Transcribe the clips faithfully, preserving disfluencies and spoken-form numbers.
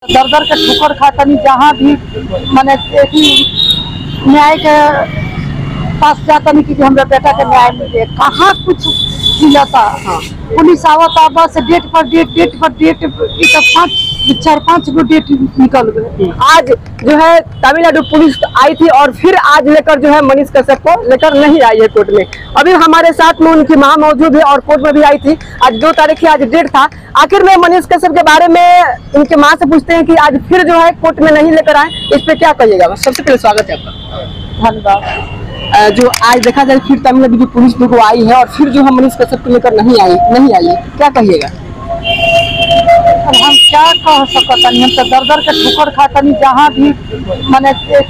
दर दर के ठोकर खातनी जहाँ भी माने न्याय के पास जातनी कि हमरा बेटा के न्याय मिले, कहाँ कुछ मिलता। हाँ। पुलिस आवता बस डेट पर डेट डेट पर डेट तो पाँच चार पाँच गो डेट निकल गए। आज जो है तमिलनाडु पुलिस आई थी और फिर आज लेकर जो है मनीष कश्यप को लेकर नहीं आई है कोर्ट में। अभी हमारे साथ में उनकी मां मौजूद है और कोर्ट में भी आई थी। आज दो तारीख की आज डेट था। आखिर में मनीष कश्यप के बारे में इनके मां से पूछते हैं कि आज फिर जो है कोर्ट में नहीं लेकर आए, इस पे क्या कहिएगा। सबसे पहले स्वागत है आपका। धन्यवाद। जो आज देखा जाए फिर तमिलनाडु की पुलिस को आई है और फिर जो है मनीष कश्यप को लेकर नहीं आई नहीं आई है, क्या कहिएगा। अब हम क्या कह सकते, हम तो दर दर के ठोकर खातनी जहाँ भी माने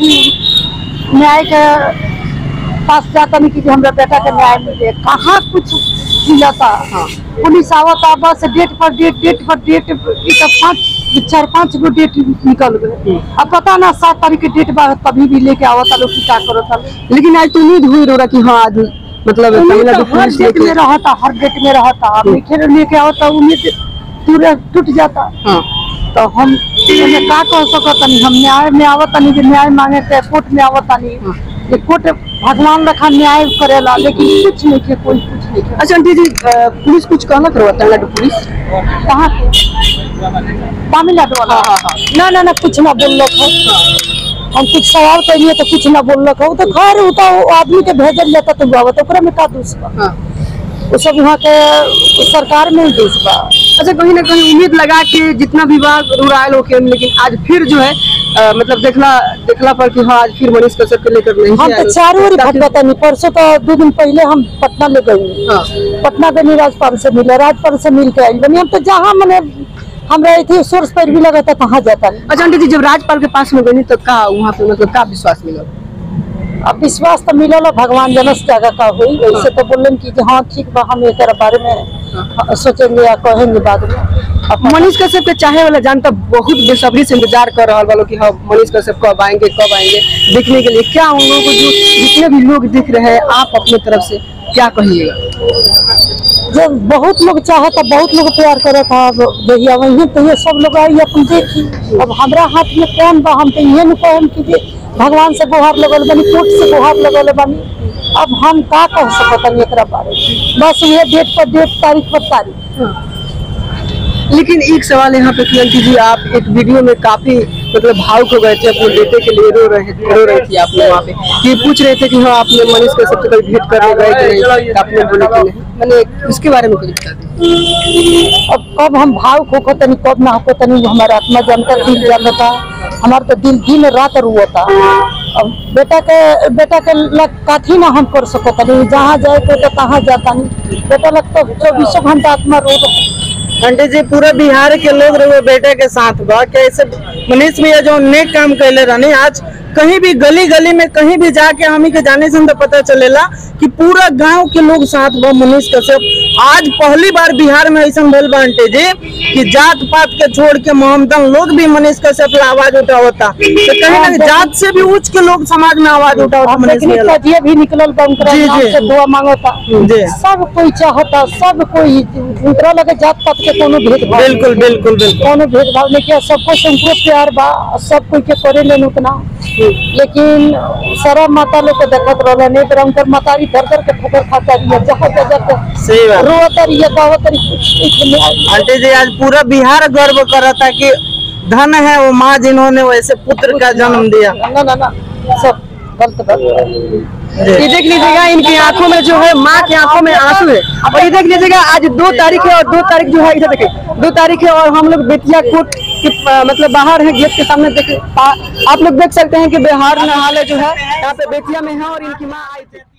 न्याय के पास जातनी कि हमरा बेटा के न्याय मिले, कहाँ कुछ मिलता। हाँ। पुलिस आवता बस डेट पर डेट डेट पर डेट तो पाँच चार पाँच गो डेट निकल गए। अब पता ना सात तारीख के डेट बाद तभी भी लेके आवता लोग क्या करता। लेकिन आज तो उम्मीद हुई रो रहा कि हाँ आज मतलब तो हर डेट में रहता हर डेट में रहता फिर लेके आवता उम्मीद पूरा टूट जाता। हाँ। तो हम क्या कह सकता, हम न्याय में आवता नहीं, न्याय मांगे थे कोर्ट में आवता नहीं। हाँ। कोर्ट भगवान रखा न्याय करेला लेकिन कुछ नहीं के कोई कुछ नहीं के। अच्छा आंटी जी, पुलिस कुछ कहना करो तमिलनाडु पुलिस कहाँ के तमिलनाडु वाला। हाँ हाँ। ना ना ना कुछ ना बोल लो। हम कुछ सवाल करिए तो कुछ ना बोल रखा। तो खैर वो तो आदमी के भेजल जाता तो आवत ओकरा में का दोष बा। हाँ। वो सब वहाँ के सरकार में ही दोष बा। अच्छा कहीं ना कहीं उम्मीद लगा कि जितना विभाग रुरायल होके, लेकिन आज फिर जो है आ, मतलब देखला देखला पर कि हाँ आज फिर मनीष कश्यप को लेकर नहीं। हम तो चार ओर भटकता नहीं। परसों तो दो दिन पहले हम पटना ले गए। हाँ। पटना गए राजपाल से मिले, राजपाल से मिल के आई बनी। हम तो जहाँ मैंने हम रहे थे सोर्स पर भी लगा था कहाँ जाता नहीं। अच्छा आंटी जी, जब राजपाल के पास में गई तो का वहाँ पे मतलब का विश्वास मिला। अब विश्वास तो मिला भगवान जनस जगह का हुई। वैसे तो बोलें कि हाँ ठीक बा, हम एक बारे में सोचेंगे या कहेंगे बाद में। मनीष कश्यप के चाहे वाला जानता बहुत बेसब्री से इंतजार कर रहा वालों कि हाँ मनीष कश्यप कब आएंगे कब आएंगे दिखने के लिए। क्या उन लोगों को जो जितने भी लोग दिख रहे हैं, आप अपनी तरफ से क्या कहिएगा। जो बहुत लोग चाहता, बहुत लोग प्यार करा था भैया वही तो ये सब लोग आई अपन देखी। अब हमारा हाथ में कौन बा, हम तो ये न कहम कि भगवान से गुहार लगल बनी, कोर्ट से गुहार लगल बनी। अब हम का कह सकते एक बारे में, बस ये डेट पर डेट तारीख पर तारीख। हाँ। लेकिन एक सवाल यहाँ पे कि आंटी जी, आप एक वीडियो में काफी मतलब भावुक हो गए थे, अपने बेटे के लिए रो रहे रो रही थी आपने वहाँ पे कि पूछ रहे थे कि हाँ आपने मनीष कश्यप से कभी भेंट करने गए कि नहीं, आपने बोले कि नहीं। मैंने इसके बारे में कुछ बता दी। अब कब हम भावुक होकर तनी कब ना होकर तनी हमारा आत्मा जानता, दिल जानता। हमारा तो दिल दिन रात रुआता। अब बेटा के बेटा के लग काथी ना हम कर सकता नहीं, जहाँ जाए तो कहाँ जाता नहीं। बेटा लग तो चौबीसों घंटा आत्मा रो रहा। आंटी जी, पूरे बिहार के लोग रहे बेटे के साथ बा कैसे मनीष भैया जो नेक काम कैले रहनी। आज कहीं भी गली गली में कहीं भी जाके हमी के जाने से तो पता चलेला कि पूरा गांव के लोग साथ बा मनीष कश्यप। आज पहली बार बिहार में ऐसा भइल बा आंटी जी कि जात पात के छोड़ के मोहम्मदन लोग भी मनीष कश्यप पे आवाज उठावता। तो कहीं ना जात से भी उच्च के लोग समाज में आवाज उठावता। मनीष भैया भी निकलल से दुआ मांगता, सब कोई चाहता, सब कोई उनकरा लगे जात पात के कोनो भेदभाव। बिल्कुल बिल्कुल बिल्कुल कोनो भेदभाव नहीं किया, सबको संपूर्ण प्यार बा, सब कोई के करे लेन उतना। लेकिन सारा माता लोग को देखत रहला नहीं तो उनकर मातारी धर धर के ठोकर खाता रही, जहाँ जगह सही बात रोता रही गावत रही। आंटी जी, आज पूरा बिहार गर्व करता कि धन है वो माँ जिन्होंने वैसे पुत्र का जन्म दिया। ना ना ना सब गलत बात। ये देख लीजिएगा इनकी आंखों में जो है, माँ की आंखों में आंसू है। और ये देख लीजिएगा आज दो तारीख है और दो तारीख जो है इधर देखिए दो तारीख है और हम लोग बेतिया कोर्ट के मतलब बाहर है, गेट के सामने देख आप लोग देख सकते हैं कि बिहार में हाल जो है यहाँ पे बेतिया में है और इनकी माँ आई थी।